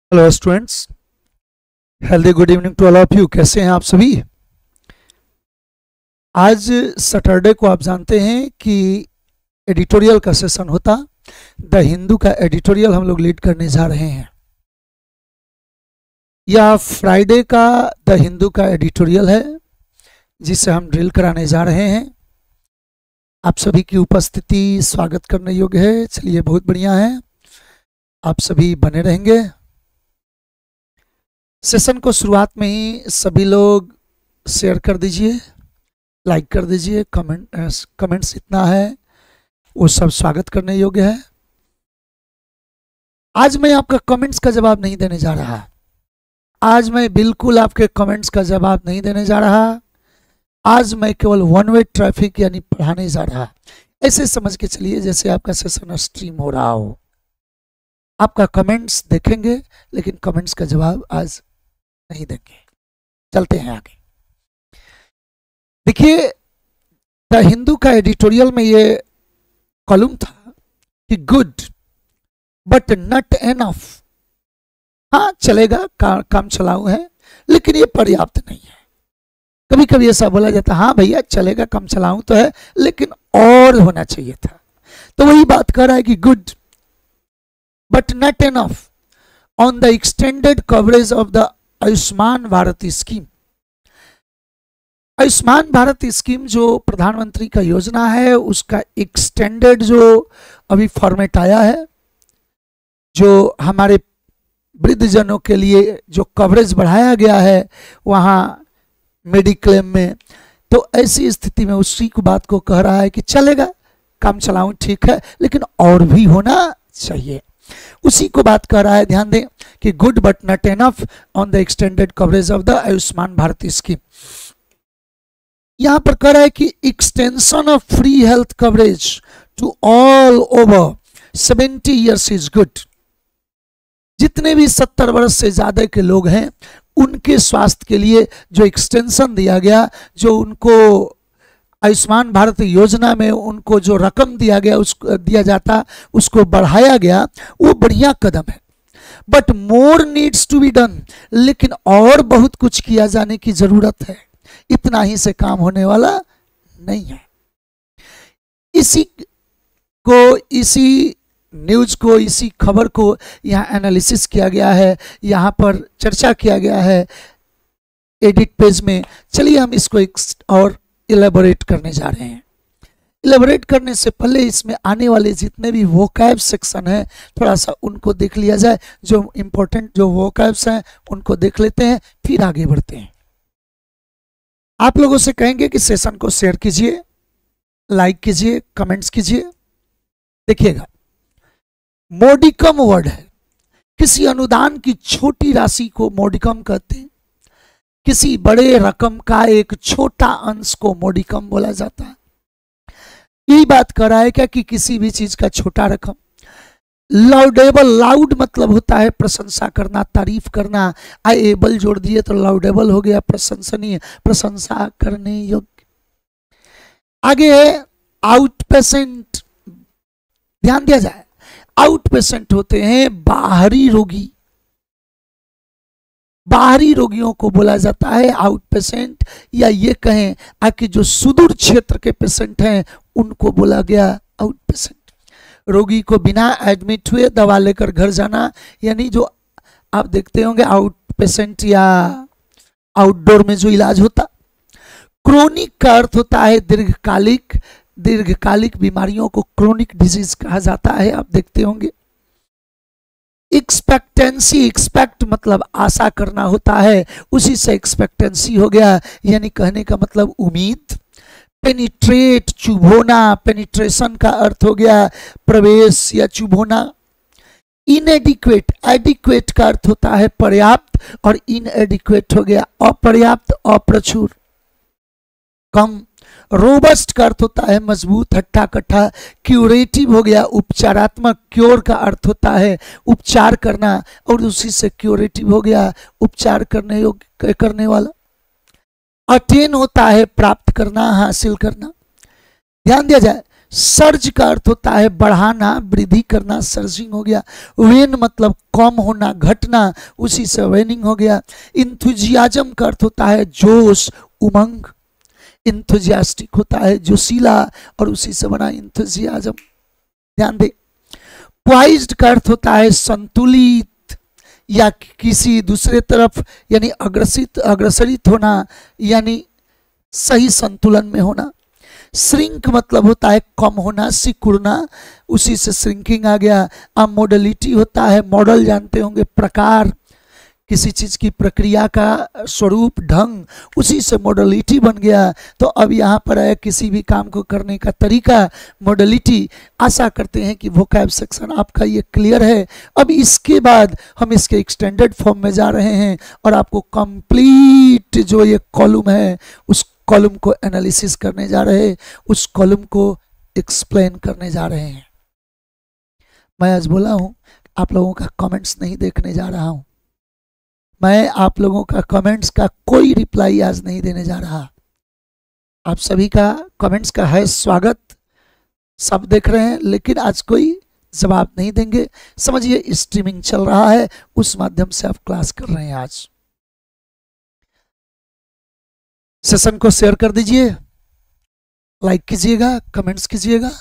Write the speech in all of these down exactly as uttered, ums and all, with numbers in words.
Hello students, healthy good evening to all of you. कैसे हैं आप सभी? आज सैटरडे को आप जानते हैं कि एडिटोरियल का सेशन होता। द हिंदू का एडिटोरियल हम लोग लीड करने जा रहे हैं। यह फ्राइडे का द हिंदू का एडिटोरियल है जिसे हम ड्रिल कराने जा रहे हैं। आप सभी की उपस्थिति स्वागत करने योग्य है। चलिए, बहुत बढ़िया है, आप सभी बने रहेंगे। सेशन को शुरुआत में ही सभी लोग शेयर कर दीजिए, लाइक कर दीजिए। कमेंट कमेंट्स इतना है वो सब स्वागत करने योग्य है। आज मैं आपका कमेंट्स का जवाब नहीं देने जा रहा। आज मैं बिल्कुल आपके कमेंट्स का जवाब नहीं देने जा रहा। आज मैं केवल वन वे ट्रैफिक यानी पढ़ाने जा रहा। ऐसे समझ के चलिए जैसे आपका सेशन स्ट्रीम हो रहा हो। आपका कमेंट्स देखेंगे लेकिन कमेंट्स का जवाब आज नहीं देंगे। चलते हैं आगे। देखिए, द हिंदू का एडिटोरियल में ये कॉलम था कि गुड बट नॉट एनफ। हाँ, चलेगा, का, काम चलाऊ है, लेकिन ये पर्याप्त नहीं है। कभी कभी ऐसा बोला जाता है, हाँ भैया चलेगा, काम चलाऊ तो है, लेकिन और होना चाहिए था। तो वही बात कर रहा है कि good but not enough on the extended coverage of the Ayushman Bharat scheme. Ayushman Bharat scheme जो प्रधानमंत्री का योजना है, उसका एक्सटेंडेड जो अभी फॉर्मेट आया है, जो हमारे वृद्धजनों के लिए जो कवरेज बढ़ाया गया है वहाँ मेडिक्लेम में, तो ऐसी स्थिति में उसी को बात को कह रहा है कि चलेगा, काम चलाऊं, ठीक है, लेकिन और भी होना चाहिए। उसी को बात कर रहा है। ध्यान दें कि good but not enough on the extended coverage of the Ayushman Bharat scheme. यहां पर कह रहा है कि extension of free health coverage to all over seventy years is good. जितने भी सत्तर वर्ष से ज्यादा के लोग हैं उनके स्वास्थ्य के लिए जो एक्सटेंशन दिया गया, जो उनको आयुष्मान भारत योजना में उनको जो रकम दिया गया उसको दिया जाता उसको बढ़ाया गया, वो बढ़िया कदम है। But more needs to be done. लेकिन और बहुत कुछ किया जाने की जरूरत है। इतना ही से काम होने वाला नहीं है। इसी को इसी न्यूज को इसी खबर को यहाँ एनालिसिस किया गया है, यहाँ पर चर्चा किया गया है एडिट पेज में। चलिए हम इसको एक और इलेबोरेट करने जा रहे हैं। इलेबोरेट करने से पहले इसमें आने वाले जितने भी वोकैब सेक्शन है थोड़ा सा उनको देख लिया जाए। जो इंपॉर्टेंट जो वोकैब्स हैं उनको देख लेते हैं, फिर आगे बढ़ते हैं। आप लोगों से कहेंगे कि सेशन को शेयर कीजिए, लाइक कीजिए, कमेंट्स कीजिए। देखिएगा, मोडिकम वर्ड है। किसी अनुदान की छोटी राशि को मोडिकम कहते हैं। किसी बड़े रकम का एक छोटा अंश को मोडिकम बोला जाता है। यही बात कर रहा है क्या कि किसी भी चीज का छोटा रकम। लाउडेबल, लाउड मतलब होता है प्रशंसा करना, तारीफ करना। आई एबल जोड़ दिए तो लाउडेबल हो गया, प्रशंसनीय, प्रशंसा करने योग्य। आगे है आउट पेशेंट। ध्यान दिया जाए, आउट पेशेंट होते हैं बाहरी रोगी। बाहरी रोगियों को बोला जाता है आउट पेशेंट, या ये कहें आकि जो सुदूर क्षेत्र के पेशेंट हैं उनको बोला गया आउट पेशेंट। रोगी को बिना एडमिट हुए दवा लेकर घर जाना, यानी जो आप देखते होंगे आउट पेशेंट या आउटडोर में जो इलाज होता। क्रोनिक का अर्थ होता है दीर्घकालिक। दीर्घकालिक बीमारियों को क्रोनिक डिजीज कहा जाता है, आप देखते होंगे। एक्सपेक्टेंसी, एक्सपेक्ट मतलब आशा करना होता है, उसी से एक्सपेक्टेंसी हो गया, यानी कहने का मतलब उम्मीद। पेनिट्रेट, चुभोना, पेनिट्रेशन का अर्थ हो गया प्रवेश या चुभोना। इनएडिक्वेट, एडिक्वेट का अर्थ होता है पर्याप्त, और इनएडिक्वेट हो गया अपर्याप्त, अप्रचुर, कम। रोबस्ट का अर्थ होता है मजबूत, हट्टा कट्टा। क्यूरेटिव हो गया उपचारात्मक। क्योर का अर्थ होता है उपचार करना, और उसी से क्यूरेटिव हो गया उपचार करने योग्य, करने वाला। अटेन होता है प्राप्त करना, हासिल करना। ध्यान दिया जाए, सर्ज का अर्थ होता है बढ़ाना, वृद्धि करना, सर्जिंग हो गया। वेन मतलब कम होना, घटना, उसी से वेनिंग हो गया। इंथुजियाज्म का अर्थ होता है जोश, उमंग। इंथुजियास्टिक होता है जोशीला, और उसी से बना इंथुजियाज्म, ध्यान दे। पॉइज्ड का अर्थ होता है संतुलित या किसी दूसरे तरफ यानी अग्रसित अग्रसरित होना, यानी सही संतुलन में होना। श्रिंक मतलब होता है कम होना, सिकुड़ना, उसी से श्रिंकिंग आ गया। अब मोडलिटी होता है, मॉडल जानते होंगे, प्रकार, किसी चीज की प्रक्रिया का स्वरूप, ढंग, उसी से मॉडलिटी बन गया। तो अब यहाँ पर है किसी भी काम को करने का तरीका, मॉडलिटी। आशा करते हैं कि वोकैब सेक्शन आपका ये क्लियर है। अब इसके बाद हम इसके एक्सटेंडेड फॉर्म में जा रहे हैं और आपको कंप्लीट जो ये कॉलम है उस कॉलम को एनालिसिस करने जा रहे हैं, उस कॉलम को एक्सप्लेन करने जा रहे हैं। मैं आज बोला हूं आप लोगों का कमेंट्स नहीं देखने जा रहा हूं, मैं आप लोगों का कमेंट्स का कोई रिप्लाई आज नहीं देने जा रहा। आप सभी का कमेंट्स का है स्वागत, सब देख रहे हैं, लेकिन आज कोई जवाब नहीं देंगे। समझिए स्ट्रीमिंग चल रहा है, उस माध्यम से आप क्लास कर रहे हैं। आज सेशन को शेयर कर दीजिए, लाइक कीजिएगा, कमेंट्स कीजिएगा।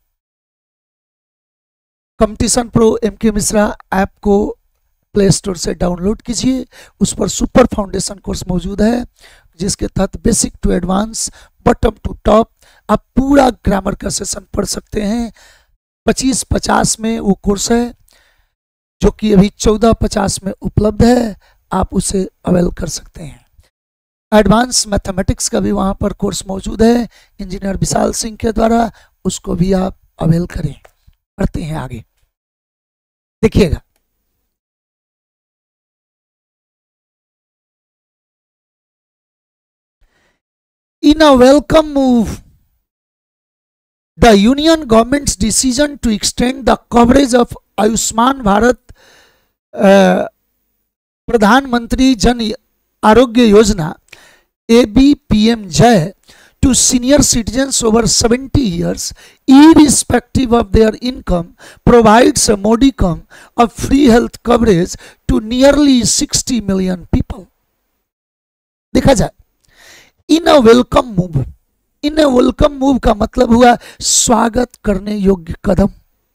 Competition pro M K Mishra app को प्ले स्टोर से डाउनलोड कीजिए, उस पर सुपर फाउंडेशन कोर्स मौजूद है, जिसके तहत basic to advance, bottom to top आप पूरा ग्रामर का सेशन पढ़ सकते हैं। पच्चीस पचास में वो कोर्स है, जो कि अभी चौदह पचास में उपलब्ध है, आप उसे अवेल कर सकते हैं। एडवांस मैथमेटिक्स का भी वहां पर कोर्स मौजूद है इंजीनियर विशाल सिंह के द्वारा, उसको भी आप अवेल करें। पढ़ते हैं आगे, देखिएगा। In a welcome move, the Union government's decision to extend the coverage of Ayushman Bharat uh, प्रधानमंत्री Jan Arogya Yojana A B P M J to senior citizens over seventy years, irrespective of their income, provides a modicum of free health coverage to nearly sixty million people. देखा जाए, in a welcome move, in a welcome move का मतलब हुआ स्वागत करने योग्य कदम,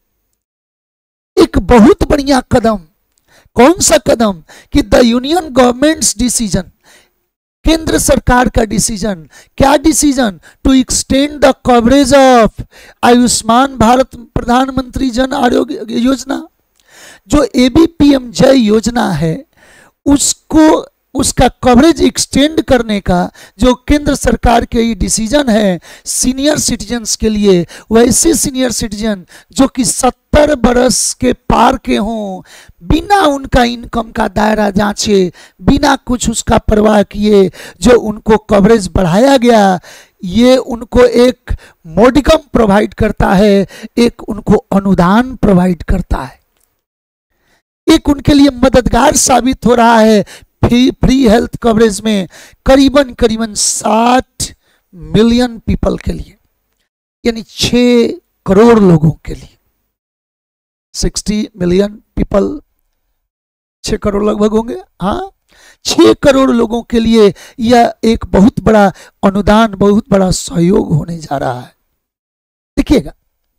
एक बहुत बढ़िया कदम। कौन सा कदम? कि द यूनियन गवर्नमेंट्स डिसीजन, केंद्र सरकार का डिसीजन। क्या decision? To extend the coverage of Ayushman Bharat प्रधानमंत्री जन आरोग्य योजना। जो एबीपीएम जय योजना है उसको, उसका कवरेज एक्सटेंड करने का जो केंद्र सरकार के ये डिसीजन है सीनियर सिटीजन्स के लिए, वैसे सीनियर सिटीजन जो कि सत्तर बरस के पार के हों, बिना उनका इनकम का दायरा जांचे, बिना कुछ उसका परवाह किए, जो उनको कवरेज बढ़ाया गया, ये उनको एक मोडिकम प्रोवाइड करता है, एक उनको अनुदान प्रोवाइड करता है, एक उनके लिए मददगार साबित हो रहा है। फ्री फ्री हेल्थ कवरेज में करीबन करीबन साठ मिलियन पीपल के लिए, यानी छह करोड़ लोगों के लिए, साठ मिलियन पीपल, छह करोड़ लगभग होंगे, हाँ, छह करोड़ लोगों के लिए यह एक बहुत बड़ा अनुदान, बहुत बड़ा सहयोग होने जा रहा है। देखिएगा,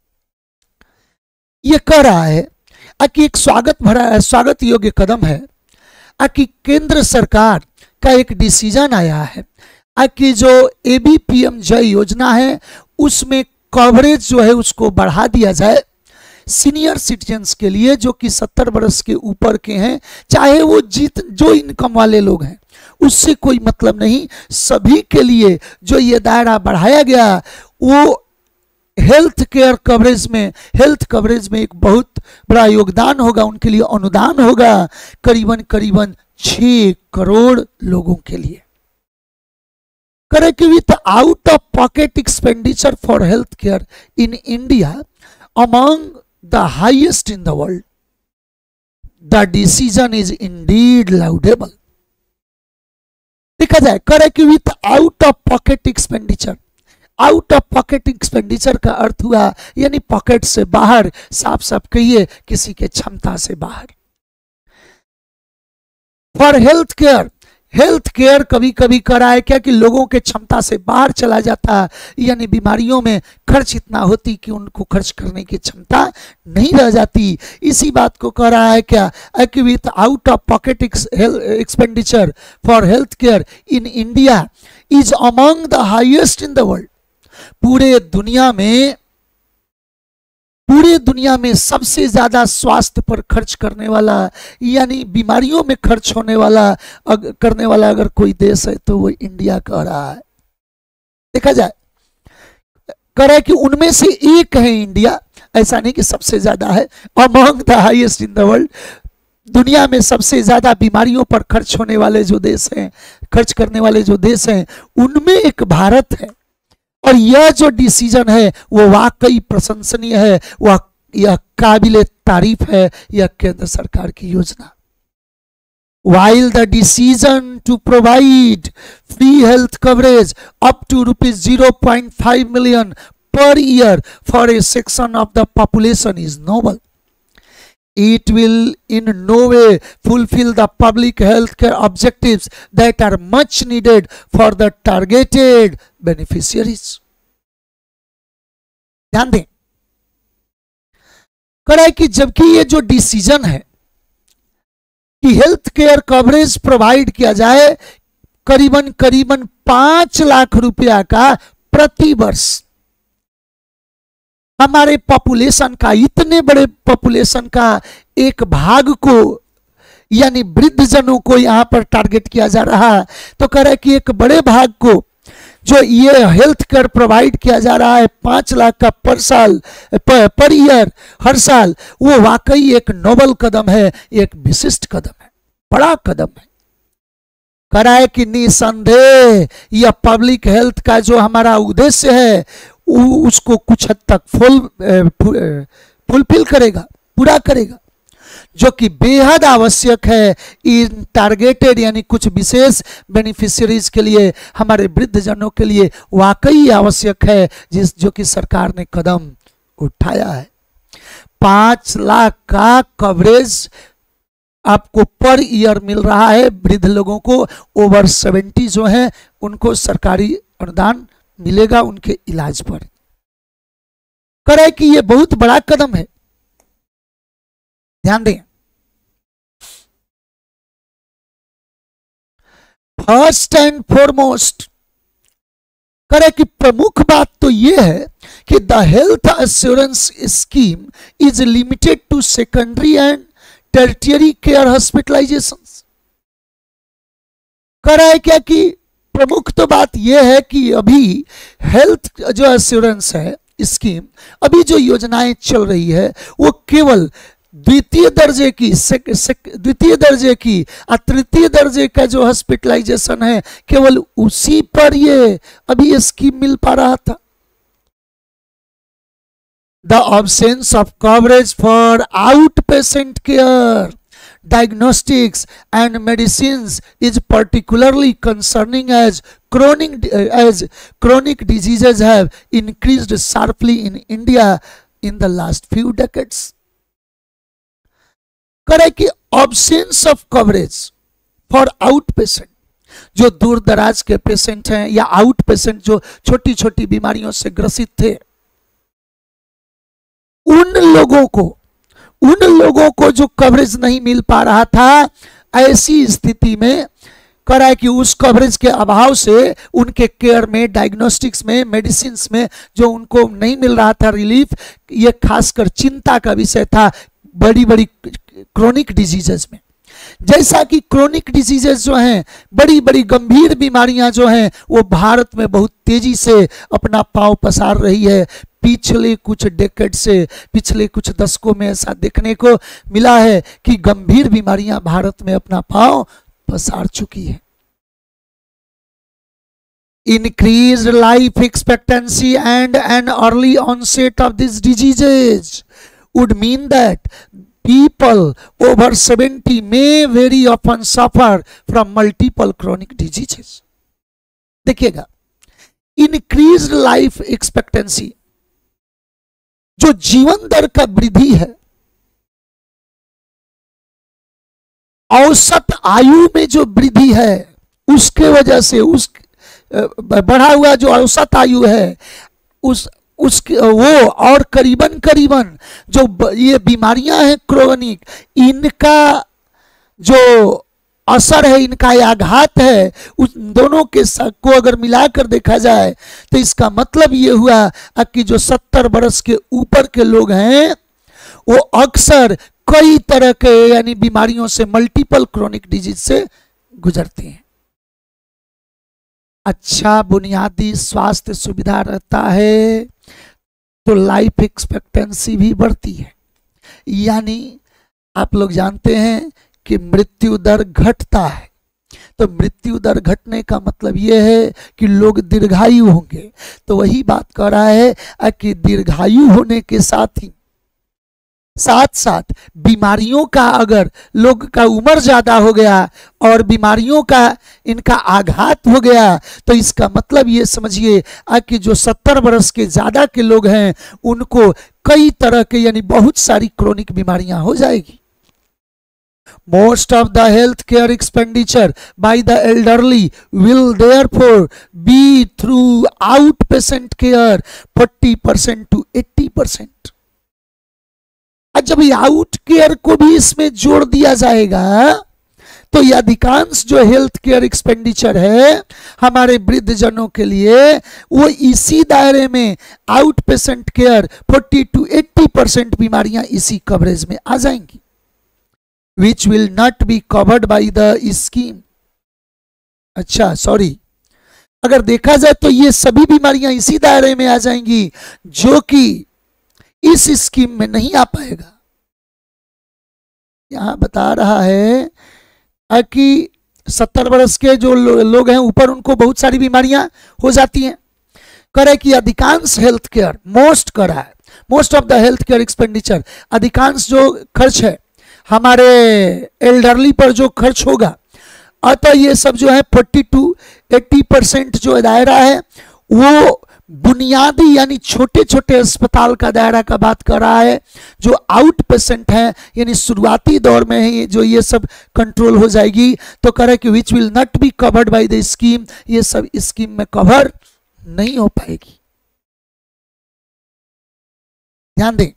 यह कह रहा है कि एक स्वागत भरा स्वागत योग्य कदम है कि केंद्र सरकार का एक डिसीजन आया है कि जो एबीपीएम जय योजना है उसमें कवरेज जो है उसको बढ़ा दिया जाए सीनियर सिटीजन्स के लिए, जो कि सत्तर बरस के ऊपर के हैं, चाहे वो जीत जो इनकम वाले लोग हैं, उससे कोई मतलब नहीं, सभी के लिए जो ये दायरा बढ़ाया गया वो हेल्थ केयर कवरेज में, हेल्थ कवरेज में एक बहुत बड़ा योगदान होगा, उनके लिए अनुदान होगा, करीबन करीबन छह करोड़ लोगों के लिए। Correct, with out of pocket expenditure for health care in India among the highest in the world, the decision is indeed laudable. देखा जाए, correct, with out of pocket expenditure, out of pocket expenditure का अर्थ हुआ यानी pocket से बाहर, साफ साफ कहिए किसी के क्षमता से बाहर। For health care, health care कभी कभी कराए क्या कि लोगों के क्षमता से बाहर चला जाता है, यानी बीमारियों में खर्च इतना होती कि उनको खर्च करने की क्षमता नहीं रह जाती। इसी बात को कह रहा है क्या कि with out of pocket expenditure for health care in India is among the highest in the world. पूरे दुनिया में पूरे दुनिया में सबसे ज्यादा स्वास्थ्य पर खर्च करने वाला यानी बीमारियों में खर्च होने वाला अग, करने वाला अगर कोई देश है तो वो इंडिया कह रहा है। देखा जाए कह रहा है कि उनमें से एक है इंडिया, ऐसा नहीं कि सबसे ज्यादा है, among the highest in the world. दुनिया में सबसे ज्यादा बीमारियों पर खर्च होने वाले जो देश हैं, खर्च करने वाले जो देश हैं, उनमें एक भारत है। और यह जो डिसीजन है वो वाकई प्रशंसनीय है, वह यह काबिले तारीफ है, यह केंद्र सरकार की योजना। While the decision to provide free health coverage up to rupees zero point five million per year for a section of the population is noble, it will in no way fulfill the public health care objectives that are much needed for the targeted beneficiaries. ध्यान दें, कह कि जबकि ये जो decision है कि health care coverage provide किया जाए करीबन करीबन पांच लाख रुपया का प्रति वर्ष, हमारे पॉपुलेशन का, इतने बड़े पॉपुलेशन का एक भाग को यानी वृद्ध जनों को यहां पर टारगेट किया जा रहा है। तो कह रहा है कि एक बड़े भाग को जो ये हेल्थ केयर प्रोवाइड किया जा रहा है पांच लाख का पर साल पर, पर ईयर हर साल, वो वाकई एक नोबल कदम है, एक विशिष्ट कदम है, बड़ा कदम है। कह रहा है कि निसंदेह यह पब्लिक हेल्थ का जो हमारा उद्देश्य है उसको कुछ हद तक फुल फुलफिल करेगा, पूरा करेगा, जो कि बेहद आवश्यक है इन टारगेटेड यानी कुछ विशेष बेनिफिशियरीज के लिए, हमारे वृद्ध जनों के लिए वाकई आवश्यक है, जिस जो कि सरकार ने कदम उठाया है। पांच लाख का कवरेज आपको पर ईयर मिल रहा है वृद्ध लोगों को, ओवर सेवेंटी जो है उनको सरकारी अनुदान मिलेगा उनके इलाज पर। कह रहे कि यह बहुत बड़ा कदम है, ध्यान दें। फर्स्ट एंड फॉरमोस्ट कह रहे कि प्रमुख बात तो यह है कि the health assurance scheme is limited to secondary and tertiary care hospitalisations. कह रहा है क्या कि प्रमुख तो बात यह है कि अभी हेल्थ जो एश्योरेंस है स्कीम, अभी जो योजनाएं चल रही है वो केवल द्वितीय दर्जे की द्वितीय दर्जे की और तृतीय दर्जे का जो हॉस्पिटलाइजेशन है केवल उसी पर ये अभी स्कीम मिल पा रहा था। The absence of coverage for out patient care, diagnostics and medicines is particularly concerning as chronic as chronic diseases have increased sharply in India in the last few decades. करे कि absence of coverage for outpatient, जो दूर दराज के patient हैं या out patient जो छोटी छोटी बीमारियों से ग्रसित थे, उन लोगों को उन लोगों को जो कवरेज नहीं मिल पा रहा था, ऐसी स्थिति में कह रहा है कि उस कवरेज के अभाव से उनके केयर में, डायग्नोस्टिक्स में, मेडिसिन में जो उनको नहीं मिल रहा था रिलीफ, ये खासकर चिंता का विषय था बड़ी बड़ी क्रोनिक डिजीजेस में। जैसा कि क्रोनिक डिजीजेस जो हैं, बड़ी बड़ी गंभीर बीमारियां जो हैं, वो भारत में बहुत तेजी से अपना पांव पसार रही है। पिछले कुछ डेकेड से, पिछले कुछ दशकों में ऐसा देखने को मिला है कि गंभीर बीमारियां भारत में अपना पांव पसार चुकी है। Increased life expectancy and an early onset of these diseases would mean that people over seventy may very often suffer from multiple chronic diseases. देखिएगा, इंक्रीज्ड लाइफ एक्सपेक्टेंसी, जो जीवन दर का वृद्धि है, औसत आयु में जो वृद्धि है, उसके वजह से उस बढ़ा हुआ जो औसत आयु है उस उसके वो और करीबन करीबन जो ये बीमारियां हैं क्रोनिक, इनका जो असर है, इनका आघात है, उस दोनों के को अगर मिलाकर देखा जाए तो इसका मतलब ये हुआ कि जो सत्तर वर्ष के ऊपर के लोग हैं वो अक्सर कई तरह के यानी बीमारियों से, मल्टीपल क्रोनिक डिजीज से गुजरते हैं। अच्छा बुनियादी स्वास्थ्य सुविधा रहता है तो लाइफ एक्सपेक्टेंसी भी बढ़ती है, यानी आप लोग जानते हैं कि मृत्यु दर घटता है, तो मृत्यु दर घटने का मतलब यह है कि लोग दीर्घायु होंगे। तो वही बात कर रहा है कि दीर्घायु होने के साथ ही साथ साथ बीमारियों का, अगर लोग का उम्र ज्यादा हो गया और बीमारियों का इनका आघात हो गया, तो इसका मतलब ये समझिए कि जो सत्तर वर्ष के ज्यादा के लोग हैं उनको कई तरह के यानी बहुत सारी क्रोनिक बीमारियां हो जाएगी। Most of the health care expenditure by the elderly will therefore be through outpatient care forty percent to eighty percent। जब आउट केयर को भी इसमें जोड़ दिया जाएगा तो ये अधिकांश जो हेल्थ केयर एक्सपेंडिचर है हमारे वृद्ध जनों के लिए, वो इसी दायरे में आउट पेशेंट केयर चालीस टू अस्सी परसेंट बीमारियां इसी कवरेज में आ जाएंगी, which will not be covered by the scheme। अच्छा सॉरी, अगर देखा जाए तो ये सभी बीमारियां इसी दायरे में आ जाएंगी जो कि इस स्कीम में नहीं आ पाएगा। यहां बता रहा है कि सत्तर वर्ष के जो लो, लोग हैं ऊपर, उनको बहुत सारी बीमारियां हो जाती हैं। करे कि अधिकांश हेल्थ केयर, मोस्ट करा है, most of the health care expenditure, अधिकांश जो खर्च है हमारे एल्डरली पर जो खर्च होगा, अतः ये सब जो है फोर्टी टू एट्टी परसेंट जो दायरा है वो बुनियादी यानी छोटे छोटे अस्पताल का दायरा का बात कर रहा है। जो आउट पेशेंट है यानी शुरुआती दौर में है जो ये सब कंट्रोल हो जाएगी, तो कह रहे कि which will not be covered by the scheme, ये सब स्कीम में कवर नहीं हो पाएगी। ध्यान दें,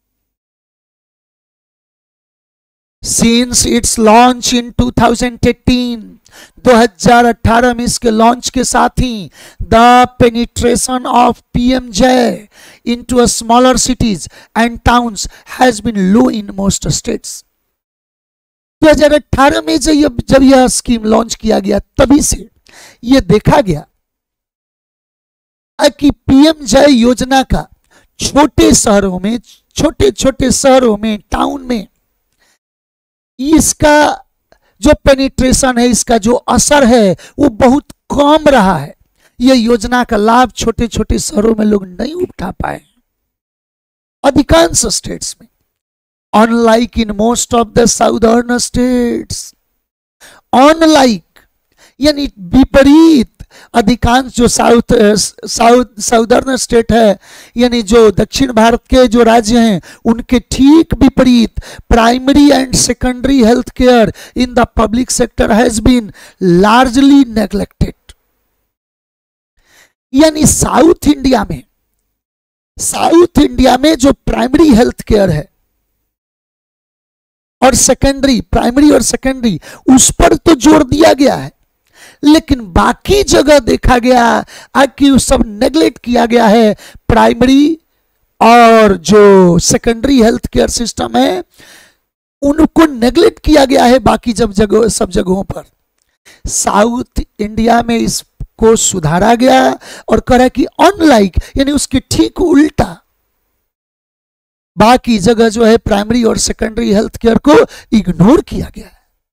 Since its launch in two thousand eighteen, दो हज़ार अठारह में इसके लॉन्च के साथ ही the penetration of PMJ into smaller cities and towns has been low in most states. दो हज़ार अठारह में जब जब यह स्कीम लॉन्च किया गया तभी से यह देखा गया कि पीएमजे योजना का छोटे शहरों में, छोटे छोटे शहरों में, टाउन में इसका जो पेनिट्रेशन है, इसका जो असर है वो बहुत कम रहा है। यह योजना का लाभ छोटे छोटे शहरों में लोग नहीं उठा पाए अधिकांश स्टेट्स में, unlike in most of the southern states. Unlike यानी विपरीत, अधिकांश जो साउथ साउथ साउदर्न स्टेट है यानी जो दक्षिण भारत के जो राज्य हैं उनके ठीक विपरीत, primary and secondary health care in the public sector has been largely neglected. यानी साउथ इंडिया में, साउथ इंडिया में जो प्राइमरी हेल्थ केयर है और सेकेंडरी, प्राइमरी और सेकेंडरी, उस पर तो जोर दिया गया है, लेकिन बाकी जगह देखा गया कि उस सब नेग्लेक्ट किया गया है। प्राइमरी और जो सेकेंडरी हेल्थ केयर सिस्टम है उनको नेग्लेक्ट किया गया है बाकी जब जगह सब जगहों पर। साउथ इंडिया में इसको सुधारा गया और कहा कि अनलाइक यानी उसके ठीक उल्टा बाकी जगह जो है प्राइमरी और सेकेंडरी हेल्थ केयर को इग्नोर किया गया है।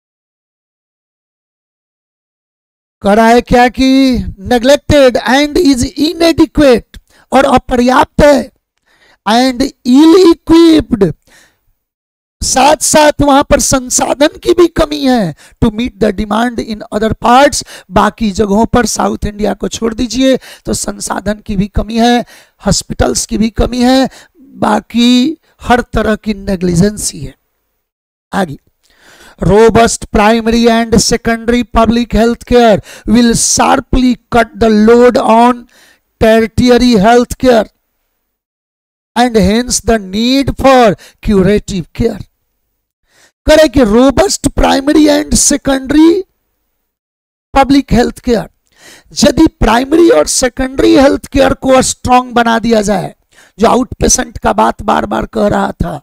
करा है क्या कि नेग्लेक्टेड एंड इज इनएडिक्वेट, और अपर्याप्त है, एंड इल इक्विप्ड साथ साथ वहां पर संसाधन की भी कमी है to meet the demand in other parts. बाकी जगहों पर, साउथ इंडिया को छोड़ दीजिए, तो संसाधन की भी कमी है, हॉस्पिटल्स की भी कमी है, बाकी हर तरह की नेग्लिजेंसी है। आगे, robust primary and secondary public health care will sharply cut the load on tertiary health care and hence the need for curative care। करे कि robust primary and secondary public health care, यदि primary और secondary health care को strong बना दिया जाए, जो out patient का बात बार बार कह रहा था,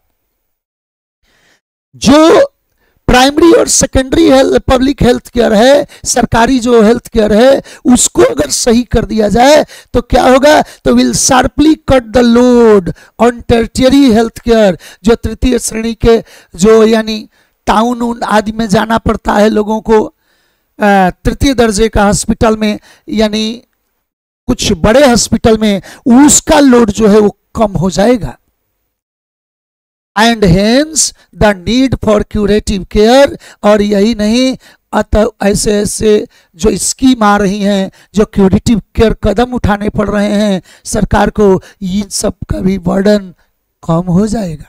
जो प्राइमरी और secondary health public health care है, सरकारी जो हेल्थ केयर है, उसको अगर सही कर दिया जाए तो क्या होगा, तो will sharply cut the load on tertiary health care. जो तृतीय श्रेणी के, जो यानी टाउन आदि में जाना पड़ता है लोगों को, तृतीय दर्जे का हॉस्पिटल में, यानी कुछ बड़े हॉस्पिटल में, उसका लोड जो है वो कम हो जाएगा। And hence the need for curative care. और यही नहीं, अतः ऐसे ऐसे जो स्कीम आ रही हैं, जो क्यूरेटिव केयर कदम उठाने पड़ रहे हैं सरकार को, इन सब का भी बर्डन कम हो जाएगा।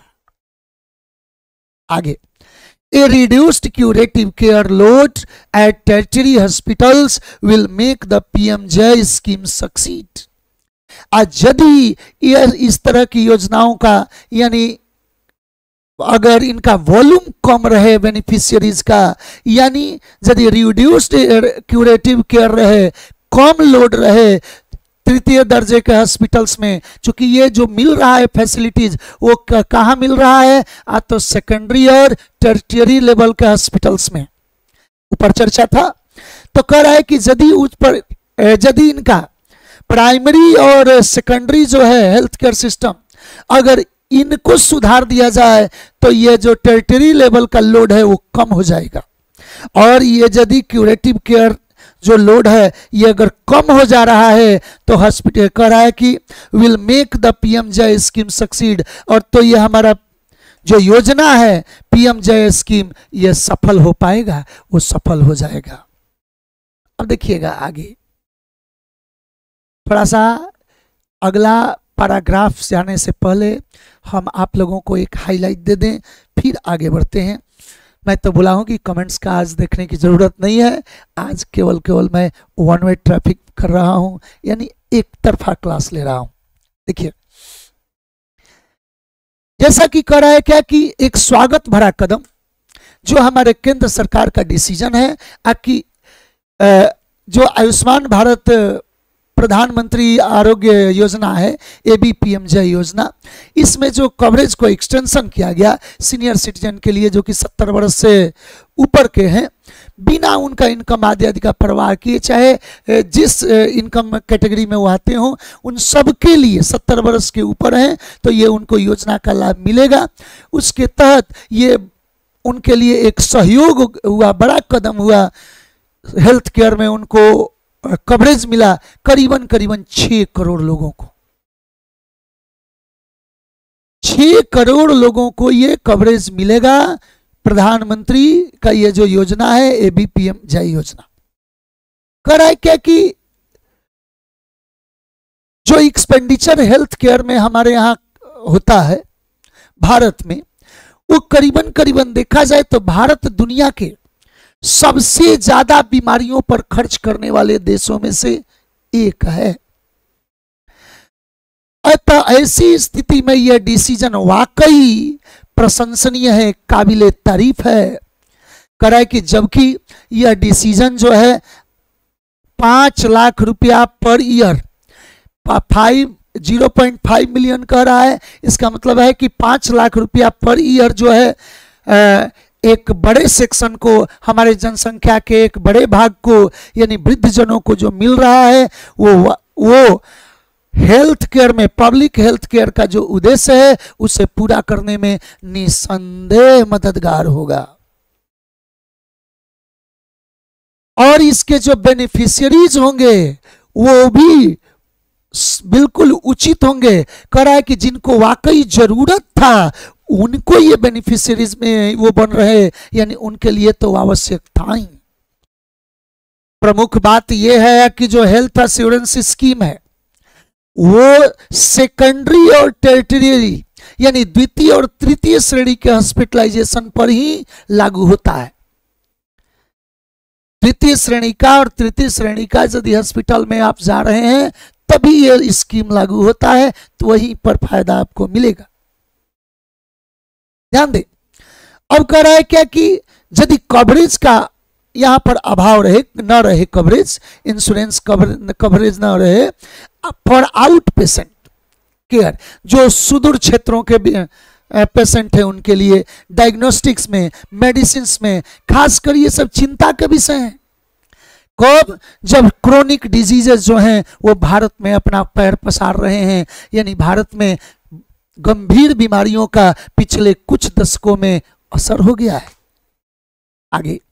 आगे, A reduced curative care load at tertiary hospitals will make the P M J scheme succeed। आज यदि यह इस तरह की योजनाओं का, यानी अगर इनका वॉल्यूम कम रहे बेनिफिशियरीज का, यानी यदि रिड्यूस्ड क्यूरेटिव केयर रहे, कम लोड रहे तृतीय दर्जे के हॉस्पिटल्स में, चूंकि ये जो मिल रहा है फैसिलिटीज वो कहाँ मिल रहा है, आ तो सेकेंडरी और टर्टियरी लेवल के हॉस्पिटल्स में, ऊपर चर्चा था। तो कह रहा है कि यदि उस पर यदि इनका प्राइमरी और सेकेंडरी जो है हेल्थ केयर सिस्टम, अगर इनको सुधार दिया जाए तो ये जो टर्टियरी लेवल का लोड है वो कम हो जाएगा। और ये यदि क्यूरेटिव केयर जो लोड है ये अगर कम हो जा रहा है तो हॉस्पिटल कह रहा है कि will make the PMJ scheme succeed. और तो ये हमारा जो योजना है पीएमजे स्कीम, ये सफल हो पाएगा, वो सफल हो जाएगा। अब देखिएगा आगे, थोड़ा सा अगला पैराग्राफ जाने से पहले हम आप लोगों को एक हाईलाइट दे दें, फिर आगे बढ़ते हैं। मैं तो बोला हूं कि कमेंट्स का आज देखने की जरूरत नहीं है, आज केवल केवल मैं वन वे ट्रैफिक कर रहा हूं, यानी एक तरफा क्लास ले रहा हूं। देखिए, जैसा कि कह रहा है क्या कि एक स्वागत भरा कदम जो हमारे केंद्र सरकार का डिसीजन है, कि जो आयुष्मान भारत प्रधानमंत्री आरोग्य योजना है, एबीपीएमजे योजना, इसमें जो कवरेज को एक्सटेंशन किया गया सीनियर सिटीजन के लिए जो कि सत्तर वर्ष से ऊपर के हैं, बिना उनका इनकम आदि आदि का परवाह किए, चाहे जिस इनकम कैटेगरी में वो आते हों, उन सब के लिए सत्तर वर्ष के ऊपर हैं तो ये उनको योजना का लाभ मिलेगा। उसके तहत ये उनके लिए एक सहयोग हुआ, बड़ा कदम हुआ, हेल्थ केयर में उनको कवरेज मिला करीबन करीबन छह करोड़ लोगों को, छह करोड़ लोगों को ये कवरेज मिलेगा। प्रधानमंत्री का ये जो योजना है एबीपीएमजे योजना कर रहा है क्या कि जो एक्सपेंडिचर हेल्थ केयर में हमारे यहाँ होता है भारत में, वो करीबन करीबन देखा जाए तो भारत दुनिया के सबसे ज्यादा बीमारियों पर खर्च करने वाले देशों में से एक है। अतः ऐसी स्थिति में यह डिसीजन वाकई प्रशंसनीय है, काबिले तारीफ है। कराए कि जबकि यह डिसीजन जो है पांच लाख रुपया per year, five zero point five million कह रहा है, इसका मतलब है कि पांच लाख रुपया पर ईयर जो है आ, एक बड़े सेक्शन को, हमारे जनसंख्या के एक बड़े भाग को, यानी वृद्धजनों को जो मिल रहा है, वो वो हेल्थ केयर में, पब्लिक हेल्थ केयर का जो उद्देश्य है उसे पूरा करने में निसंदेह मददगार होगा। और इसके जो बेनिफिशियरीज होंगे वो भी बिल्कुल उचित होंगे। कह रहा है कि जिनको वाकई जरूरत था उनको ये बेनिफिशियरीज में वो बन रहे, यानी उनके लिए तो आवश्यक था ही। प्रमुख बात यह है कि जो हेल्थ एश्योरेंस स्कीम है वो सेकेंडरी और टेरिटरी यानी द्वितीय और तृतीय श्रेणी के हॉस्पिटलाइजेशन पर ही लागू होता है। द्वितीय श्रेणी का और तृतीय श्रेणी का यदि हॉस्पिटल में आप जा रहे हैं तभी ये स्कीम लागू होता है, तो वहीं पर फायदा आपको मिलेगा। ध्यान दें। अब कह रहा है क्या कि यदि कवरेज का यहां पर अभाव रहे, न रहे कवरेज, इंश्योरेंस कवर कवरेज न रहे फॉर आउट पेशेंट केयर, जो सुदूर क्षेत्रों के पेशेंट है उनके लिए डायग्नोस्टिक्स में, मेडिसिन में, खासकर ये सब चिंता के विषय हैं। कब? जब क्रोनिक डिजीजेस जो हैं वो भारत में अपना पैर पसार रहे हैं, यानी भारत में गंभीर बीमारियों का पिछले कुछ दशकों में असर हो गया है। आगे,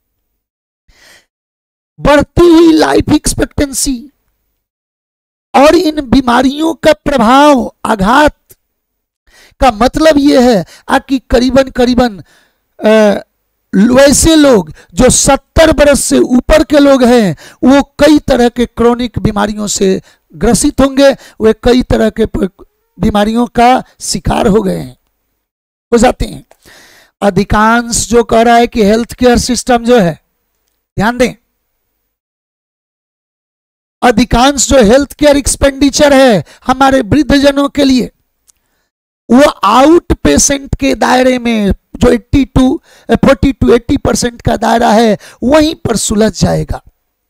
बढ़ती हुई लाइफ एक्सपेक्टेंसी और इन बीमारियों का प्रभाव, आघात का मतलब यह है कि करीबन करीबन वैसे लोग जो सत्तर बरस से ऊपर के लोग हैं वो कई तरह के क्रोनिक बीमारियों से ग्रसित होंगे, वे कई तरह के बीमारियों का शिकार हो गए हैं, हो जाते हैं। अधिकांश जो कह रहा है कि हेल्थ केयर सिस्टम जो है, ध्यान दें, अधिकांश जो हेल्थ केयर एक्सपेंडिचर है हमारे वृद्धजनों के लिए वो आउट पेशेंट के दायरे में, जो बयासी टू चालीस टू अस्सी परसेंट का दायरा है वहीं पर सुलझ जाएगा,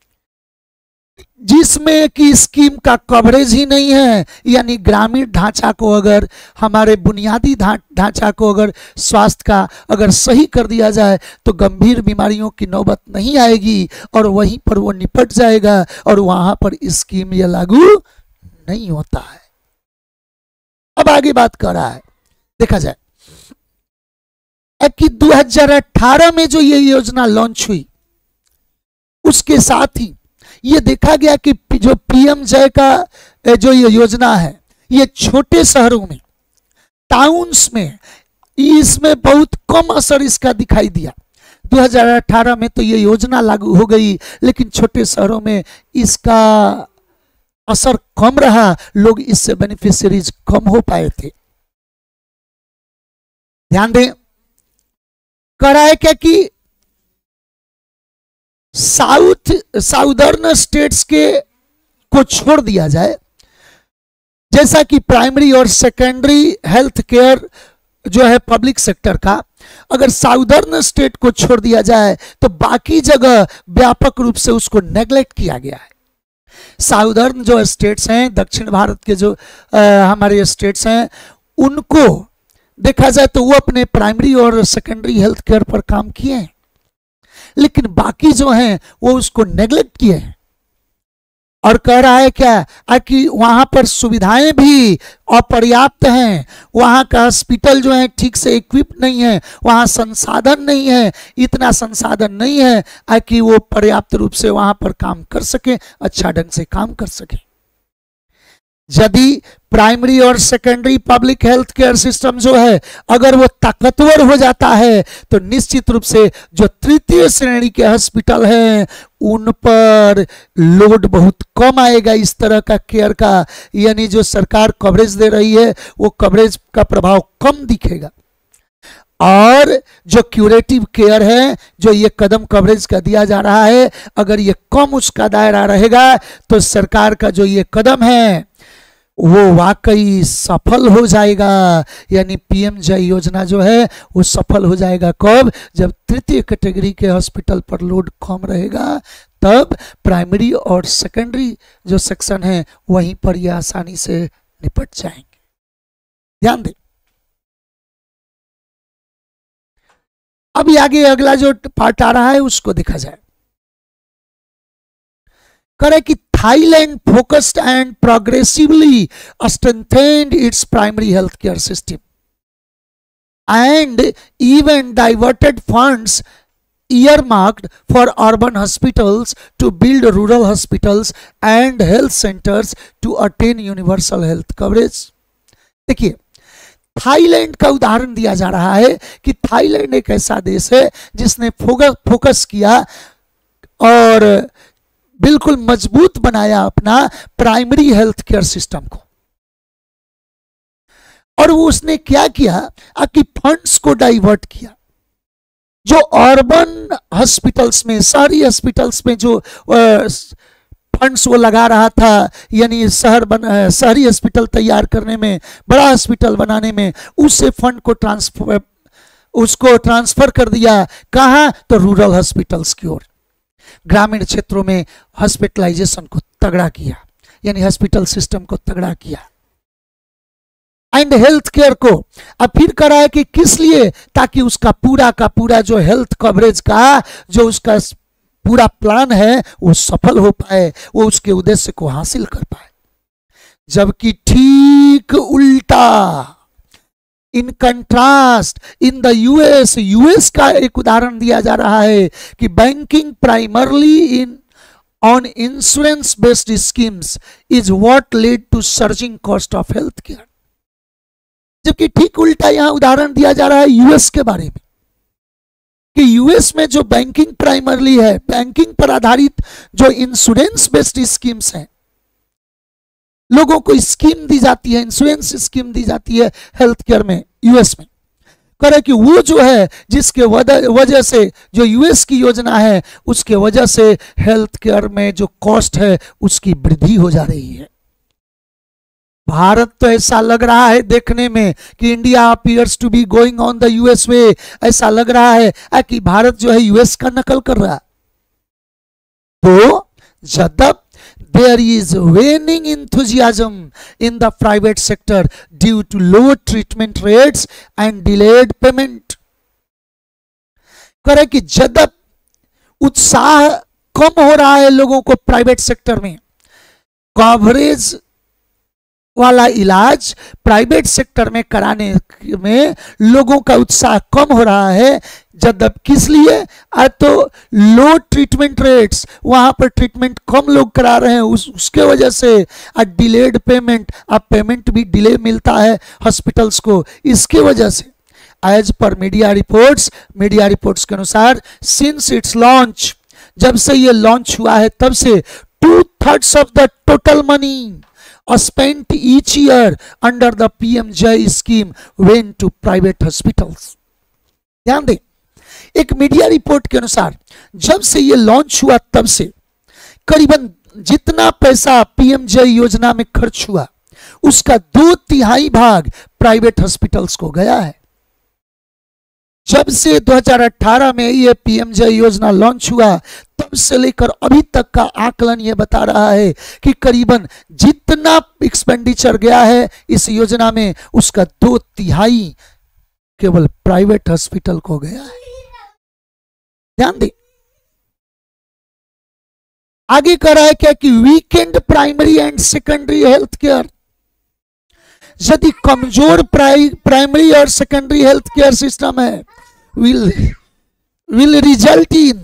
जिसमें कि स्कीम का कवरेज ही नहीं है। यानी ग्रामीण ढांचा को, अगर हमारे बुनियादी ढांचा को अगर स्वास्थ्य का अगर सही कर दिया जाए तो गंभीर बीमारियों की नौबत नहीं आएगी और वहीं पर वो निपट जाएगा, और वहां पर स्कीम ये लागू नहीं होता है। अब आगे बात कर रहा है, देखा जाए कि दो हज़ार अठारह में जो ये योजना लॉन्च हुई उसके साथ ही ये देखा गया कि जो पीएम जय का जो ये योजना है ये छोटे शहरों में, टाउन्स में, इसमें बहुत कम असर इसका दिखाई दिया। दो हज़ार अठारह में तो ये योजना लागू हो गई, लेकिन छोटे शहरों में इसका असर कम रहा, लोग इससे बेनिफिशियरीज कम हो पाए थे। ध्यान दें, कह रहा है क्या कि साउथ साउदर्न स्टेट्स के को छोड़ दिया जाए, जैसा कि प्राइमरी और सेकेंडरी हेल्थ केयर जो है पब्लिक सेक्टर का, अगर साउदर्न स्टेट को छोड़ दिया जाए तो बाकी जगह व्यापक रूप से उसको नेग्लेक्ट किया गया है। साउदर्न जो स्टेट्स हैं, दक्षिण भारत के जो आ, हमारे स्टेट्स हैं, उनको देखा जाए तो वो अपने प्राइमरी और सेकेंडरी हेल्थ केयर पर काम किए हैं, लेकिन बाकी जो हैं वो उसको नेग्लेक्ट किए हैं। और कह रहा है क्या कि वहां पर सुविधाएं भी अपर्याप्त हैं, वहां का हॉस्पिटल जो है ठीक से इक्विप नहीं है, वहां संसाधन नहीं है, इतना संसाधन नहीं है कि वो पर्याप्त रूप से वहां पर काम कर सके, अच्छा ढंग से काम कर सके। यदि प्राइमरी और secondary public health care system जो है अगर वो ताकतवर हो जाता है तो निश्चित रूप से जो तृतीय श्रेणी के हॉस्पिटल हैं उन पर लोड बहुत कम आएगा इस तरह का केयर का, यानी जो सरकार कवरेज दे रही है वो कवरेज का प्रभाव कम दिखेगा। और जो क्यूरेटिव केयर है, जो ये कदम कवरेज का दिया जा रहा है, अगर ये कम उसका दायरा रहेगा तो सरकार का जो ये कदम है वो वाकई सफल हो जाएगा। यानी पीएम जय योजना जो है वो सफल हो जाएगा कब? जब तृतीय कैटेगरी के हॉस्पिटल पर लोड कम रहेगा, तब प्राइमरी और सेकेंडरी जो सेक्शन है वहीं पर ये आसानी से निपट जाएंगे। ध्यान दें। अभी आगे अगला जो पार्ट आ रहा है उसको देखा जाए। करे कि Thailand focused and progressively strengthened its primary health care system and even diverted funds earmarked for urban hospitals to build rural hospitals and health centers to attain universal health coverage। देखिए, Thailand का उदाहरण दिया जा रहा है कि Thailand एक ऐसा देश है जिसने फोकस फोकस किया और बिल्कुल मजबूत बनाया अपना प्राइमरी हेल्थ केयर सिस्टम को। और वो उसने क्या किया कि फंड्स को डाइवर्ट किया। जो अर्बन हॉस्पिटल्स में, शहरी हॉस्पिटल्स में जो फंड्स वो लगा रहा था, यानी शहर बन शहरी हॉस्पिटल तैयार करने में, बड़ा हॉस्पिटल बनाने में, उससे फंड को ट्रांसफर उसको ट्रांसफर कर दिया कहाँ, तो रूरल हॉस्पिटल्स की ओर, ग्रामीण क्षेत्रों में हॉस्पिटलाइजेशन को तगड़ा किया, यानी हॉस्पिटल सिस्टम को तगड़ा किया। एंड हेल्थ केयर को अब फिर करा है कि किस लिए, ताकि उसका पूरा का पूरा जो हेल्थ कवरेज का जो उसका पूरा प्लान है वो सफल हो पाए, वो उसके उद्देश्य को हासिल कर पाए। जबकि ठीक उल्टा, in contrast, in the US US का एक उदाहरण दिया जा रहा है कि banking primarily in on insurance based schemes is what led to surging cost of health care. जबकि ठीक उल्टा यहां उदाहरण दिया जा रहा है यूएस के बारे में कि यूएस में जो बैंकिंग प्राइमरली है, बैंकिंग पर आधारित जो इंश्योरेंस बेस्ड स्कीम्स हैं, लोगों को स्कीम दी जाती है, इंश्योरेंस स्कीम दी जाती है हेल्थ केयर में यूएस में, करे कि वो जो है जिसके वजह से जो यूएस की योजना है उसके वजह से हेल्थ केयर में जो कॉस्ट है उसकी वृद्धि हो जा रही है। भारत तो ऐसा लग रहा है देखने में कि India appears to be going on the US way, ऐसा लग रहा है कि भारत जो है यूएस का नकल कर रहा है। तो जब there is waning enthusiasm in the private sector due to low treatment rates and delayed payment, करे कि जब उत्साह कम हो रहा है लोगों को प्राइवेट सेक्टर में, कवरेज वाला इलाज प्राइवेट सेक्टर में कराने में लोगों का उत्साह कम हो रहा है। जब किस लिए, तो लो ट्रीटमेंट रेट्स, वहां पर ट्रीटमेंट कम लोग करा रहे हैं, उस उसके वजह से डिलेड पेमेंट, अब पेमेंट भी डिले मिलता है हॉस्पिटल्स को, इसके वजह से as per media reports media reports के अनुसार सिंस इट्स लॉन्च, जब से ये लॉन्च हुआ है तब से two thirds of the total money spent each year under the P M J scheme went to private hospitals। ध्यान दें, एक मीडिया रिपोर्ट के अनुसार जब से ये लॉन्च हुआ तब से करीबन जितना पैसा पीएमजे योजना में खर्च हुआ उसका दो तिहाई भाग प्राइवेट हॉस्पिटल्स को गया है। जब से दो हज़ार अठारह में ये पीएमजे योजना लॉन्च हुआ तब से लेकर अभी तक का आकलन ये बता रहा है कि करीबन जितना एक्सपेंडिचर गया है इस योजना में उसका दो तिहाई केवल प्राइवेट हॉस्पिटल को गया है। ध्यान दें, आगे कर रहा है क्या कि weakened primary and secondary health care, यदि कमजोर प्राइ, प्राइमरी और सेकेंडरी हेल्थ केयर सिस्टम है will will result in,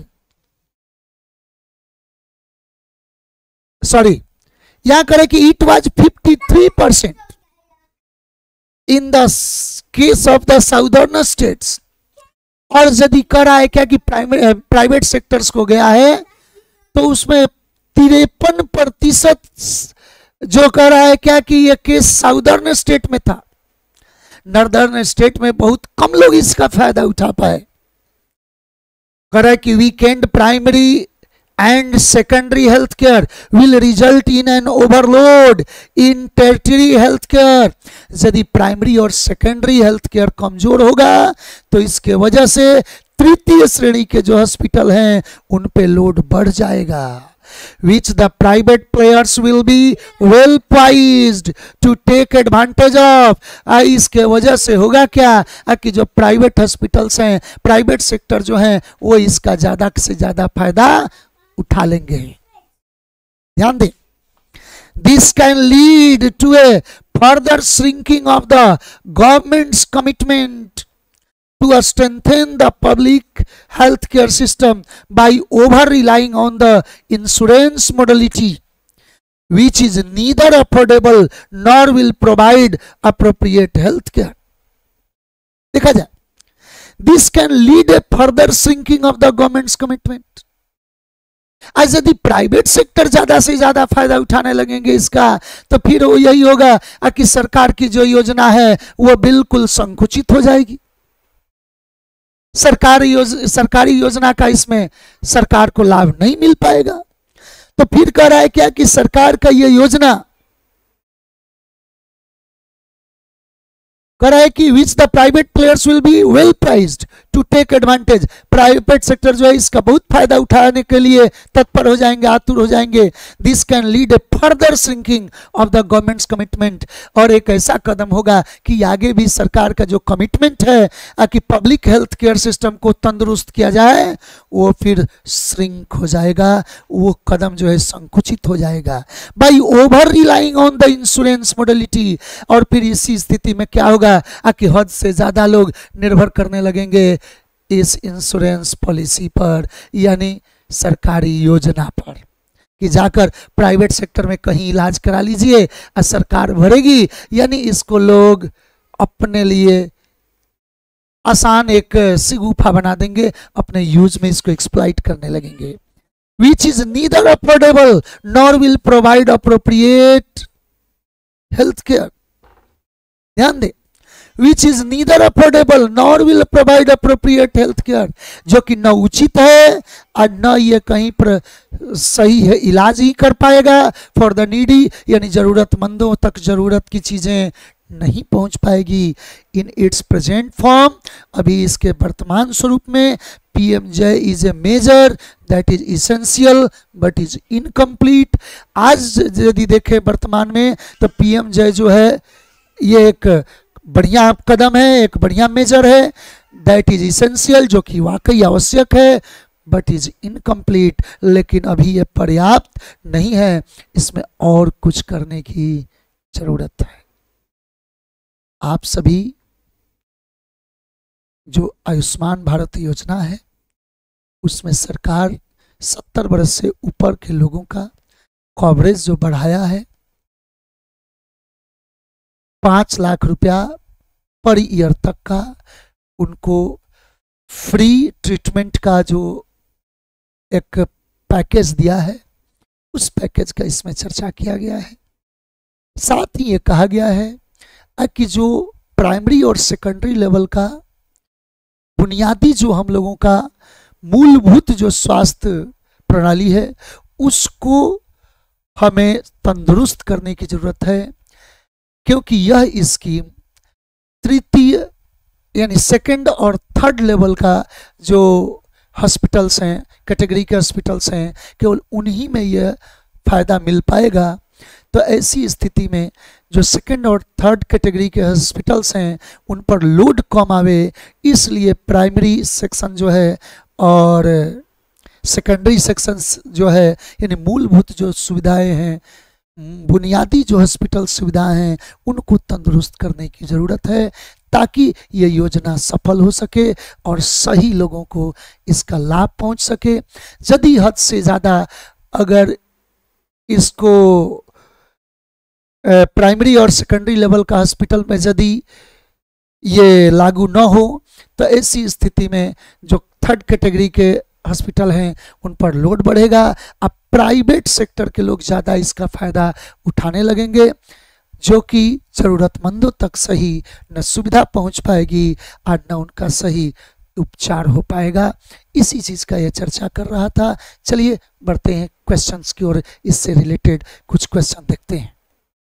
sorry यहां करे कि it was fifty three percent in the case of the southern states, और यदि करा है क्या कि प्राइमरी प्राइवेट सेक्टर्स को गया है तो उसमें तिरपन प्रतिशत जो कर रहा है क्या कि यह केस साउदर्न स्टेट में था, नॉर्दर्न स्टेट में बहुत कम लोग इसका फायदा उठा पाए। कर कि weakened primary and secondary health care will result in an overload in tertiary health care। यदि प्राइमरी और सेकेंडरी हेल्थ केयर कमजोर होगा तो इसके वजह से तृतीय श्रेणी के जो हॉस्पिटल हैं उन पे लोड बढ़ जाएगा, which the private players will be well poised to take advantage of। इसके वजह से होगा क्या कि जो प्राइवेट हॉस्पिटल्स हैं, प्राइवेट सेक्टर जो हैं वो इसका ज्यादा से ज्यादा फायदा उठा लेंगे। ध्यान दें, this can lead to a further shrinking of the government's commitment to strengthen the public health care system by over relying on the insurance modality which is neither affordable nor will provide appropriate health care। देखा जाए, this can lead a further shrinking of the government's commitment. आज यदि private sector ज्यादा से ज्यादा फायदा उठाने लगेंगे इसका, तो फिर वो यही होगा कि सरकार की जो योजना है वो बिल्कुल संकुचित हो जाएगी। सरकारी योज, सरकारी योजना का इसमें सरकार को लाभ नहीं मिल पाएगा। तो फिर कह रहा है क्या कि सरकार का ये योजना कह रहा है कि which the private players will be well prized to take advantage. Private sector जो है इसका बहुत फायदा उठाने के लिए तत्पर हो जाएंगे, आतुर हो जाएंगे। This can lead a further shrinking of the government's commitment. और एक ऐसा कदम होगा कि आगे भी सरकार का जो कमिटमेंट है कि पब्लिक हेल्थ केयर सिस्टम को तंदुरुस्त किया जाए, वो फिर श्रिंक हो जाएगा, वो कदम जो है संकुचित हो जाएगा by over relying on the insurance modality. और फिर इसी स्थिति में क्या होगा कि हद से ज्यादा लोग निर्भर करने लगेंगे इस इंश्योरेंस पॉलिसी पर, यानी सरकारी योजना पर, कि जाकर प्राइवेट सेक्टर में कहीं इलाज करा लीजिए और सरकार भरेगी। यानी इसको लोग अपने लिए आसान एक सिगुफा बना देंगे, अपने यूज में इसको एक्सप्लॉइट करने लगेंगे। Which is neither affordable nor will provide appropriate health care. ध्यान दे, which is neither affordable nor will provide appropriate health care, जो कि न उचित है और न ये कहीं पर सही है इलाज ही कर पाएगा फॉर द नीडी, यानी जरूरतमंदों तक जरूरत की चीजें नहीं पहुंच पाएगी। इन इट्स प्रेजेंट फॉर्म, अभी इसके वर्तमान स्वरूप में PMJ is a measure that is essential but is incomplete. आज यदि देखें वर्तमान में तो पीएमजे जो है ये एक बढ़िया कदम है, एक बढ़िया मेजर है, दैट इज इसेंशियल, जो कि वाकई आवश्यक है, बट इज इनकम्प्लीट, लेकिन अभी ये पर्याप्त नहीं है, इसमें और कुछ करने की जरूरत है। आप सभी जो आयुष्मान भारत योजना है उसमें सरकार सत्तर वर्ष से ऊपर के लोगों का कवरेज जो बढ़ाया है, पांच लाख रुपया पर ईयर तक का उनको फ्री ट्रीटमेंट का जो एक पैकेज दिया है, उस पैकेज का इसमें चर्चा किया गया है। साथ ही ये कहा गया है कि जो प्राइमरी और सेकेंडरी लेवल का बुनियादी जो हम लोगों का मूलभूत जो स्वास्थ्य प्रणाली है उसको हमें तंदुरुस्त करने की जरूरत है, क्योंकि यह स्कीम तृतीय यानी सेकंड और थर्ड लेवल का जो हॉस्पिटल्स हैं, कैटेगरी के हॉस्पिटल्स हैं, केवल उन्हीं में यह फायदा मिल पाएगा। तो ऐसी स्थिति में जो सेकंड और थर्ड कैटेगरी के हॉस्पिटल्स हैं उन पर लोड कम आवे, इसलिए प्राइमरी सेक्शन जो है और सेकेंडरी सेक्शन जो है यानी मूलभूत जो सुविधाएं हैं, बुनियादी जो हॉस्पिटल सुविधाएं हैं, उनको तंदुरुस्त करने की ज़रूरत है ताकि ये योजना सफल हो सके और सही लोगों को इसका लाभ पहुंच सके। यदि हद से ज़्यादा अगर इसको प्राइमरी और सेकेंडरी लेवल का हॉस्पिटल में यदि ये लागू न हो तो ऐसी स्थिति में जो थर्ड कैटेगरी के हॉस्पिटल हैं उन पर लोड बढ़ेगा। अब प्राइवेट सेक्टर के लोग ज़्यादा इसका फ़ायदा उठाने लगेंगे, जो कि ज़रूरतमंदों तक सही न सुविधा पहुंच पाएगी और न उनका सही उपचार हो पाएगा। इसी चीज़ का यह चर्चा कर रहा था। चलिए बढ़ते हैं क्वेश्चंस की ओर, इससे रिलेटेड कुछ क्वेश्चन देखते हैं।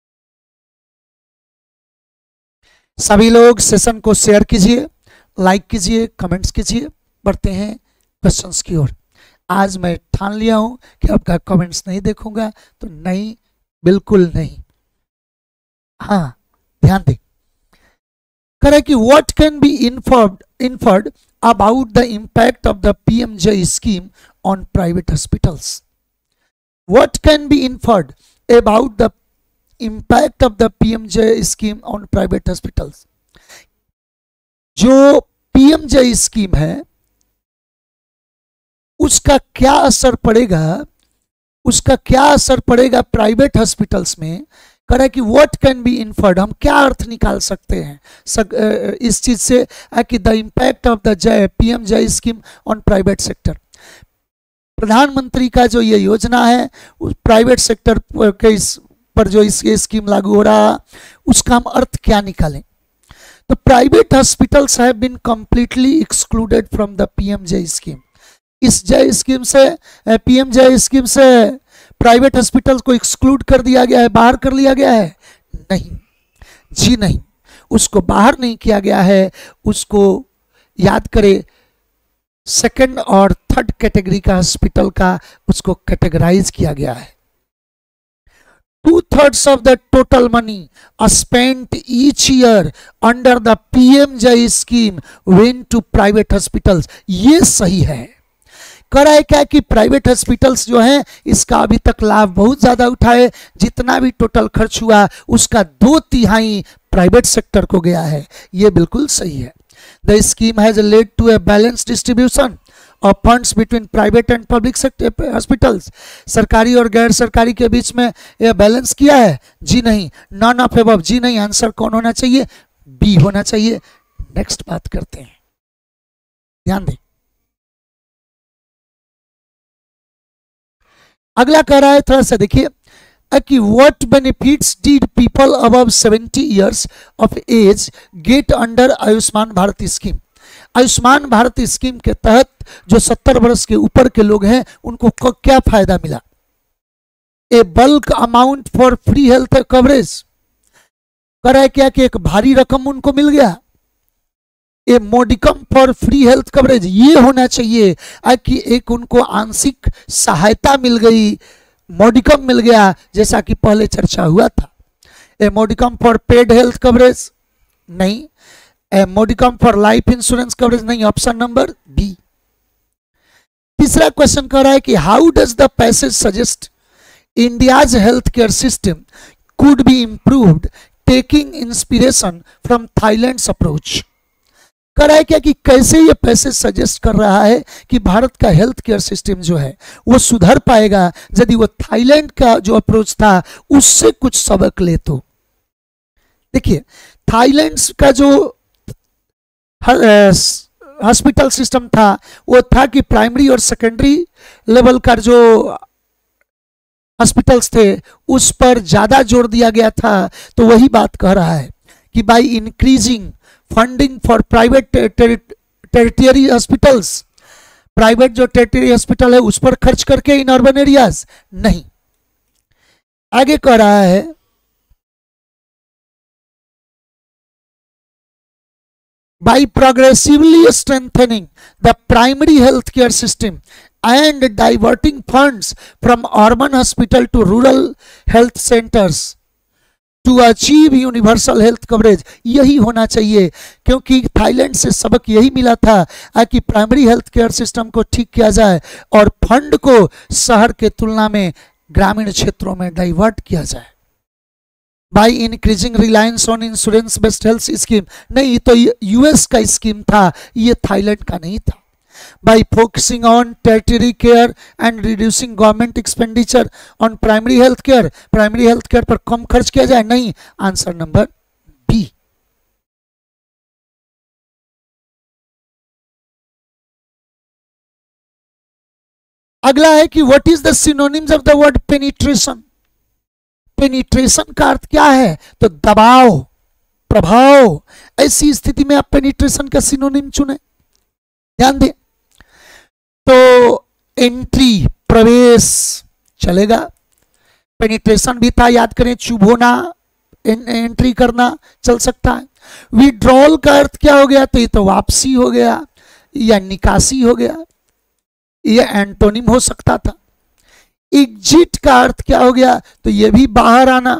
सभी लोग सेशन को शेयर कीजिए, लाइक कीजिए, कमेंट्स कीजिए। बढ़ते हैं क्वेश्चंस की ओर। आज मैं ठान लिया हूं कि आपका कमेंट्स नहीं देखूंगा, तो नहीं, बिल्कुल नहीं। हाँ, ध्यान दें। करें कि what can be inferred inferred about the impact of the PMJ scheme on private hospitals. What can be inferred about the impact of the PMJ scheme on private hospitals. जो पीएमजे स्कीम है उसका क्या असर पड़ेगा, उसका क्या असर पड़ेगा प्राइवेट हॉस्पिटल्स में। कह रहा है कि व्हाट कैन बी इन्फर्ड, हम क्या अर्थ निकाल सकते हैं सक, इस चीज से कि the impact of the JAY PM JAY scheme on private sector, प्रधानमंत्री का जो ये योजना है उस प्राइवेट सेक्टर के इस पर जो इस ये स्कीम लागू हो रहा उसका हम अर्थ क्या निकालें। तो private hospitals have been completely excluded from the PM JAY scheme. इस जय स्कीम से पीएम जय स्कीम से प्राइवेट हॉस्पिटल्स को एक्सक्लूड कर दिया गया है, बाहर कर लिया गया है? नहीं जी नहीं, उसको बाहर नहीं किया गया है। उसको याद करें सेकंड और थर्ड कैटेगरी का हॉस्पिटल का उसको कैटेगराइज किया गया है। Two thirds of the total money spent each year under the PM JAY scheme went to private hospitals. ये सही है। कर रहा है क्या कि प्राइवेट हॉस्पिटल्स जो हैं इसका अभी तक लाभ बहुत ज्यादा उठाए, जितना भी टोटल खर्च हुआ उसका दो तिहाई प्राइवेट सेक्टर को गया है। ये बिल्कुल सही है। The scheme has led to a balance distribution of funds between private and public sector hospitals. सरकारी और गैर सरकारी के बीच में यह बैलेंस किया है? जी नहीं। नॉन ऑफ एबव, जी नहीं। आंसर कौन होना चाहिए? बी होना चाहिए। नेक्स्ट बात करते हैं, ध्यान दें। अगला कह रहा है, थोड़ा सा देखिए कि what benefits did people above seventy years of age get under Ayushman Bharat scheme. Ayushman Bharat scheme के तहत जो सत्तर वर्ष के ऊपर के लोग हैं उनको क्या फायदा मिला? A bulk amount for free health coverage. कह रहा है क्या कि एक भारी रकम उनको मिल गया। A modicum for free health coverage, ये होना चाहिए कि एक उनको आंशिक सहायता मिल गई, मोडिकम मिल गया, जैसा कि पहले चर्चा हुआ था। A modicum for paid health coverage नहीं। A modicum for life insurance coverage नहीं। Option number B. तीसरा क्वेश्चन कह रहा है कि how does the passage suggest India's health care system could be improved taking inspiration from Thailand's approach. कह रहा है क्या कि कैसे ये पैसेज सजेस्ट कर रहा है कि भारत का हेल्थ केयर सिस्टम जो है वो सुधर पाएगा यदि वो थाईलैंड का जो अप्रोच था उससे कुछ सबक ले। तो देखिए थाईलैंड का जो हॉस्पिटल सिस्टम था वो था कि प्राइमरी और सेकेंडरी लेवल का जो हॉस्पिटल्स थे उस पर ज्यादा जोर दिया गया था। तो वही बात कह रहा है कि by increasing funding for private tertiary hospitals, private जो टेरिटरी हॉस्पिटल है उस पर खर्च करके इन अर्बन एरियाज नहीं। आगे कह रहा है by progressively strengthening the primary health care system and diverting funds from urban hospital to rural health centers to achieve universal health coverage। यही होना चाहिए, क्योंकि थाईलैंड से सबक यही मिला था कि प्राइमरी हेल्थ केयर सिस्टम को ठीक किया जाए और फंड को शहर के तुलना में ग्रामीण क्षेत्रों में डाइवर्ट किया जाए। By increasing reliance on insurance based health scheme नहीं, तो यूएस का स्कीम था, ये थाईलैंड का नहीं था। By focusing on tertiary care and reducing government expenditure on primary health care, primary health care पर कम खर्च किया जाए नहीं। Answer number B. अगला है कि what is the synonyms of the word penetration. Penetration का अर्थ क्या है? तो दबाव, प्रभाव। ऐसी स्थिति में आप पेनिट्रेशन का सिनोनिम चुने, ध्यान दें। तो एंट्री, प्रवेश चलेगा। पेनिट्रेशन भी था, याद करें, चुभोना, एंट्री करना चल सकता है। विड्रॉल का अर्थ क्या हो गया? तो ये तो वापसी हो गया या निकासी हो गया, ये एंटोनिम हो सकता था। एग्जिट का अर्थ क्या हो गया? तो ये भी बाहर आना,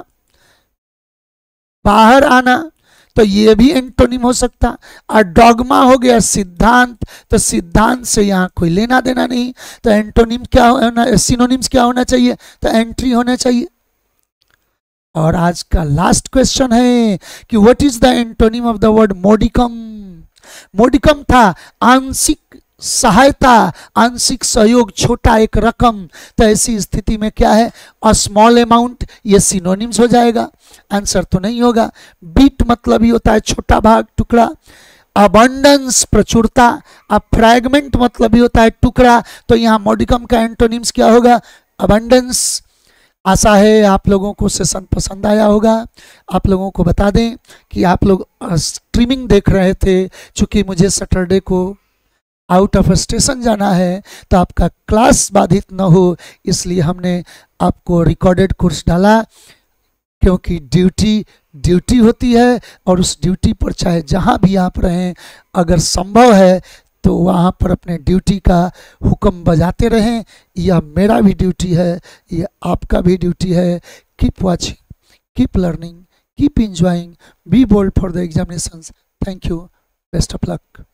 बाहर आना, तो ये भी एंटोनिम हो सकता। और डॉगमा हो गया सिद्धांत, तो सिद्धांत से यहां कोई लेना देना नहीं, तो एंटोनिम क्या होना, सिनोनिम्स क्या होना चाहिए? तो एंट्री होना चाहिए। और आज का लास्ट क्वेश्चन है कि what is the antonym of the word modicum. Modicum था आंशिक सहायता, आंशिक सहयोग, छोटा एक रकम, तो ऐसी स्थिति में क्या है, अ स्मॉल अमाउंट, ये सिनोनिम्स हो जाएगा, आंसर तो नहीं होगा। बिट मतलब ही होता है छोटा भाग, टुकड़ा। अबंडेंस प्रचुरता, अब फ्रैगमेंट मतलब ही होता है टुकड़ा, तो यहाँ मॉडिकम का एंटोनिम्स क्या होगा, अबंडेंस। आशा है आप लोगों को सेशन पसंद आया होगा। आप लोगों को बता दें कि आप लोग स्ट्रीमिंग देख रहे थे, चूंकि मुझे सैटरडे को आउट ऑफ स्टेशन जाना है तो आपका क्लास बाधित न हो, इसलिए हमने आपको रिकॉर्डेड कोर्स डाला, क्योंकि ड्यूटी ड्यूटी होती है और उस ड्यूटी पर चाहे जहां भी आप रहें, अगर संभव है तो वहां पर अपने ड्यूटी का हुक्म बजाते रहें। यह मेरा भी ड्यूटी है, यह आपका भी ड्यूटी है। Keep watching, keep learning, keep enjoying, be bold for the examinations. Thank you, best of luck.